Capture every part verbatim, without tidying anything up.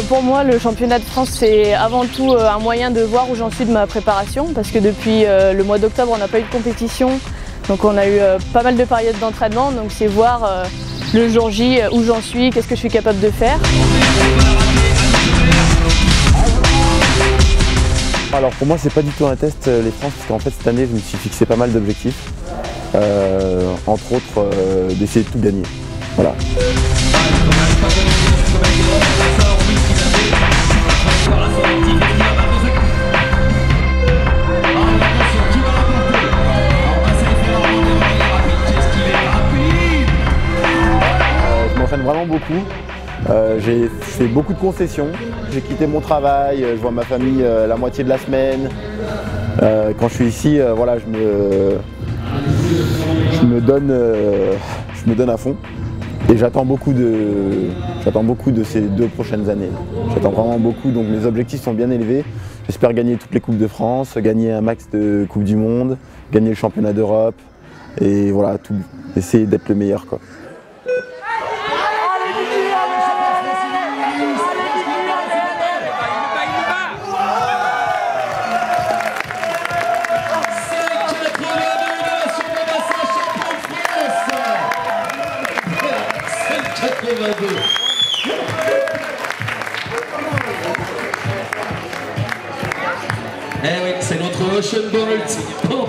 pour moi, le championnat de France, c'est avant tout un moyen de voir où j'en suis de ma préparation, parce que depuis le mois d'octobre, on n'a pas eu de compétition, donc on a eu pas mal de périodes d'entraînement, donc c'est voir le jour J où j'en suis, qu'est-ce que je suis capable de faire. Alors pour moi, c'est pas du tout un test les France, parce qu'en fait cette année, je me suis fixé pas mal d'objectifs, euh, entre autres euh, d'essayer de tout gagner. Voilà. Je m'entraîne vraiment beaucoup, euh, j'ai fait beaucoup de concessions, j'ai quitté mon travail, je vois ma famille euh, la moitié de la semaine. Euh, quand je suis ici, euh, voilà, je me, je me donne, euh, je me donne à fond. Et j'attends beaucoup de, j'attends beaucoup de ces deux prochaines années. J'attends vraiment beaucoup, donc mes objectifs sont bien élevés. J'espère gagner toutes les Coupes de France, gagner un max de Coupes du Monde, gagner le championnat d'Europe et voilà, tout, essayer d'être le meilleur, quoi. Eh oui, c'est notre Ocean Bolt.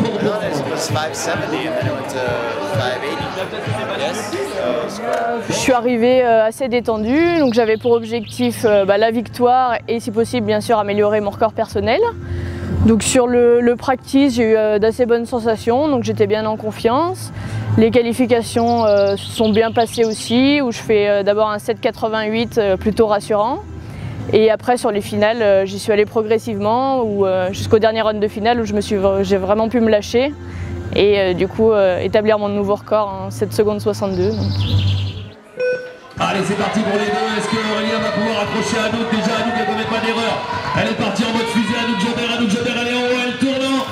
Je suis arrivée assez détendue, donc j'avais pour objectif bah, la victoire et si possible bien sûr améliorer mon record personnel. Donc sur le, le practice, j'ai eu d'assez bonnes sensations, donc j'étais bien en confiance. Les qualifications euh, sont bien passées aussi, où je fais euh, d'abord un sept quatre-vingt-huit euh, plutôt rassurant. Et après sur les finales, euh, j'y suis allée progressivement, euh, jusqu'au dernier run de finale où je me suis, j'ai vraiment pu me lâcher et euh, du coup euh, établir mon nouveau record en sept secondes soixante-deux. Donc. Allez, c'est parti pour les deux. Est-ce que Aurélien va pouvoir accrocher Anouk? Déjà, Anouk ne commet pas d'erreur. Elle est partie en mode fusée. Anouk Jobert, Anouk Jobert, elle est en haut, elle tourne en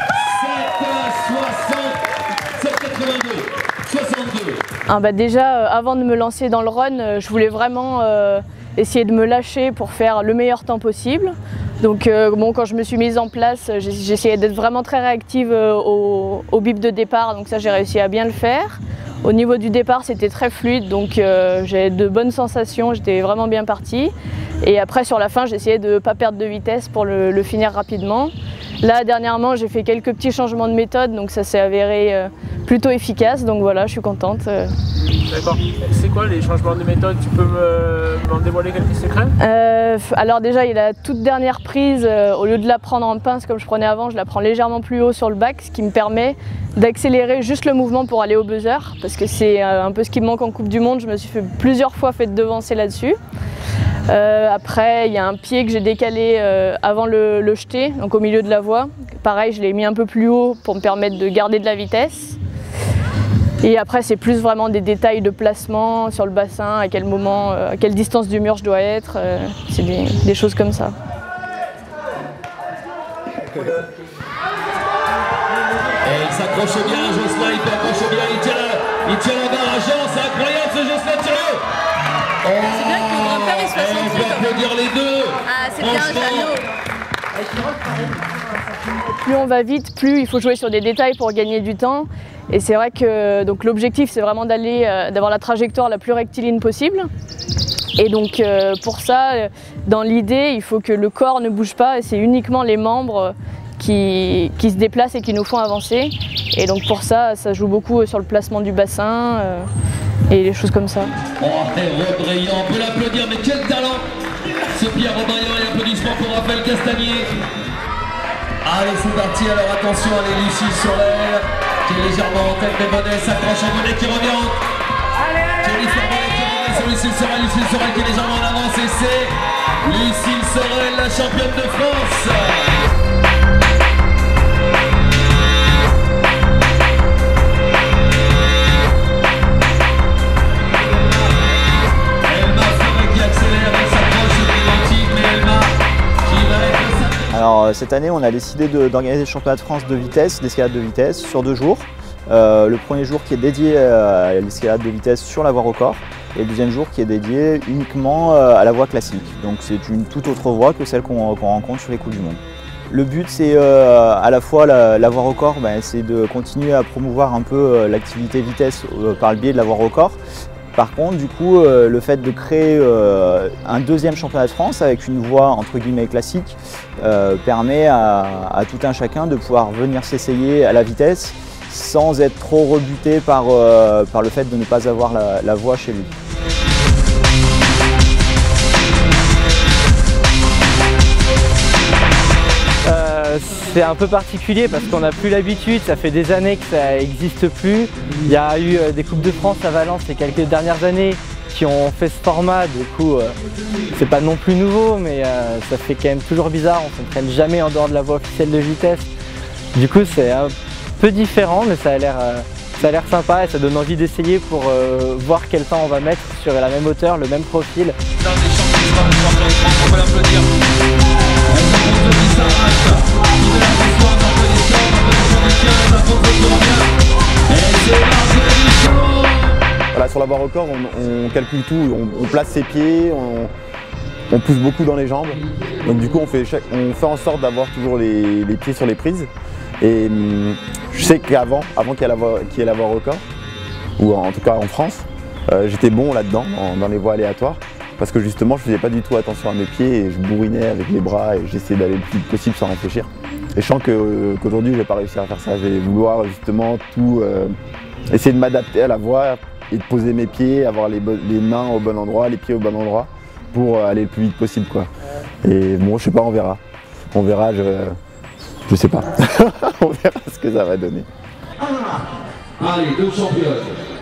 sept quatre-vingt-deux, soixante-deux. Ah bah déjà, euh, avant de me lancer dans le run, euh, je voulais vraiment euh, essayer de me lâcher pour faire le meilleur temps possible. Donc euh, bon, quand je me suis mise en place, j'ai essayé d'être vraiment très réactive euh, au, au bip de départ, donc ça j'ai réussi à bien le faire. Au niveau du départ, c'était très fluide, donc euh, j'ai de bonnes sensations, j'étais vraiment bien partie. Et après, sur la fin, j'ai essayé de ne pas perdre de vitesse pour le, le finir rapidement. Là, dernièrement, j'ai fait quelques petits changements de méthode, donc ça s'est avéré euh, plutôt efficace, donc voilà, je suis contente. Euh. D'accord. C'est quoi les changements de méthode? Tu peux m'en dévoiler quelques secrets? euh, Alors déjà, il y a la toute dernière prise, euh, au lieu de la prendre en pince comme je prenais avant, je la prends légèrement plus haut sur le back, ce qui me permet d'accélérer juste le mouvement pour aller au buzzer, parce que c'est euh, un peu ce qui me manque en Coupe du Monde, je me suis fait plusieurs fois fait devancer là-dessus. Euh, après, il y a un pied que j'ai décalé euh, avant le, le jeter, donc au milieu de la voie. Pareil, je l'ai mis un peu plus haut pour me permettre de garder de la vitesse. Et après, c'est plus vraiment des détails de placement sur le bassin, à quel moment, euh, à quelle distance du mur je dois être. Euh, c'est des, des choses comme ça. Et il s'accroche bien, Jocelyn, il s'accroche bien, il tient la, il tient la barre à Jean, c'est incroyable ce Jocelyn Thiriot. Oh, c'est bien que le grand-père il soit on peut applaudir les deux. Ah, c'est bien, Jeannot. Plus on va vite, plus il faut jouer sur des détails pour gagner du temps. Et c'est vrai que l'objectif, c'est vraiment d'aller, euh, d'avoir la trajectoire la plus rectiligne possible. Et donc euh, pour ça, dans l'idée, il faut que le corps ne bouge pas et c'est uniquement les membres qui, qui se déplacent et qui nous font avancer. Et donc pour ça, ça joue beaucoup sur le placement du bassin euh, et les choses comme ça. Oh, et Robraillant, on peut l'applaudir, mais quel talent ce Pierre Robraillant, et applaudissements pour Raphaël Castagnier. Allez, c'est parti, alors attention, allez, Lucille Sorel, qui est légèrement en tête, mais Bonnet s'accroche en Bonnet qui revient. Jennifer Bonnet qui revient sur Lucille Sorel, Lucille Sorel qui est légèrement en avance, et c'est Lucille Sorel, la championne de France. Alors cette année, on a décidé d'organiser le championnat de France de vitesse, d'escalade de vitesse, sur deux jours. Euh, le premier jour qui est dédié à l'escalade de vitesse sur la voie Rocor et le deuxième jour qui est dédié uniquement à la voie classique. Donc c'est une toute autre voie que celle qu'on qu'on rencontre sur les Coupes du Monde. Le but, c'est euh, à la fois la, la voie record, ben, c'est de continuer à promouvoir un peu euh, l'activité vitesse euh, par le biais de la voie record. Par contre, du coup, euh, le fait de créer euh, un deuxième championnat de France avec une voie entre guillemets classique euh, permet à, à tout un chacun de pouvoir venir s'essayer à la vitesse sans être trop rebuté par, euh, par le fait de ne pas avoir la, la voie chez lui. C'est un peu particulier parce qu'on n'a plus l'habitude, ça fait des années que ça n'existe plus. Il y a eu des Coupes de France à Valence ces quelques dernières années qui ont fait ce format, du coup euh, c'est pas non plus nouveau, mais euh, ça fait quand même toujours bizarre, on ne s'entraîne jamais en dehors de la voie officielle de vitesse. Du coup c'est un peu différent, mais ça a l'air euh, ça a l'air sympa et ça donne envie d'essayer pour euh, voir quel temps on va mettre sur la même hauteur, le même profil. Voilà, sur la voie record, on, on calcule tout, on, on place ses pieds, on, on pousse beaucoup dans les jambes. Donc du coup, on fait, chaque, on fait en sorte d'avoir toujours les, les pieds sur les prises. Et hum, je sais qu'avant, avant, qu'il y ait la voie, qu'il y ait la voie record, ou en tout cas en France, euh, j'étais bon là-dedans, dans, dans les voies aléatoires. Parce que justement, je faisais pas du tout attention à mes pieds et je bourrinais avec les bras et j'essayais d'aller le plus vite possible sans réfléchir. Et je sens que, qu'aujourd'hui, je vais pas réussir à faire ça. Je vais vouloir justement tout euh, essayer de m'adapter à la voie et de poser mes pieds, avoir les, les mains au bon endroit, les pieds au bon endroit pour aller le plus vite possible, quoi. Et bon, je sais pas, on verra. On verra, je, je sais pas. On verra ce que ça va donner. Allez, deux championnes.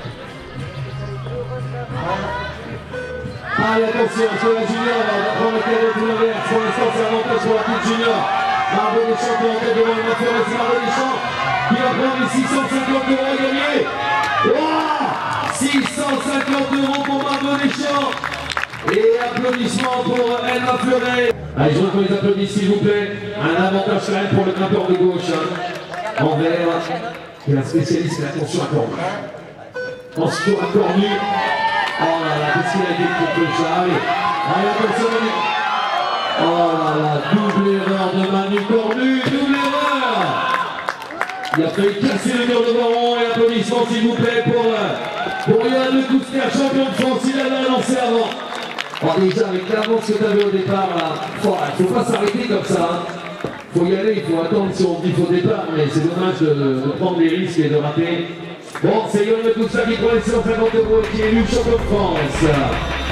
Allez, attention, sur la junior, on va prendre le cadeau de l'inverse. Pour l'instant, c'est un avantage sur la petite junior. Margot Deschamps qui est en tête devant le Mathieu, c'est Margot Deschamps qui va prendre les six cent cinquante euros à gagner. Wow, six cent cinquante euros pour Margot Deschamps. Et applaudissements pour Elma Fleuret. Allez, je veux qu'on les applaudisse, s'il vous plaît. Un avantage quand même pour le grimpeur de gauche. Hein. En vert, qui est la spécialiste de l'attention à cornu. En secours à cornu. Oh là là, qu'est-ce qu'il a dit contre ça? Allez, allez, attention, Manu. Oh là là, double erreur de Manu Cornu, double erreur. Il a failli casser le mur de Baron et applaudissements s'il vous plaît pour, pour Yann Le Cousner, champion de France, il avait lancé avant. Oh, déjà avec l'avance que tu avais au départ là, il ne faut pas s'arrêter comme ça. Il hein. faut y aller, il faut attendre si on dit au départ, mais c'est dommage de, de prendre des risques et de rater. Bon, c'est Yann Le Cousner qui prend les cent cinquante euros et qui est élu champion de France.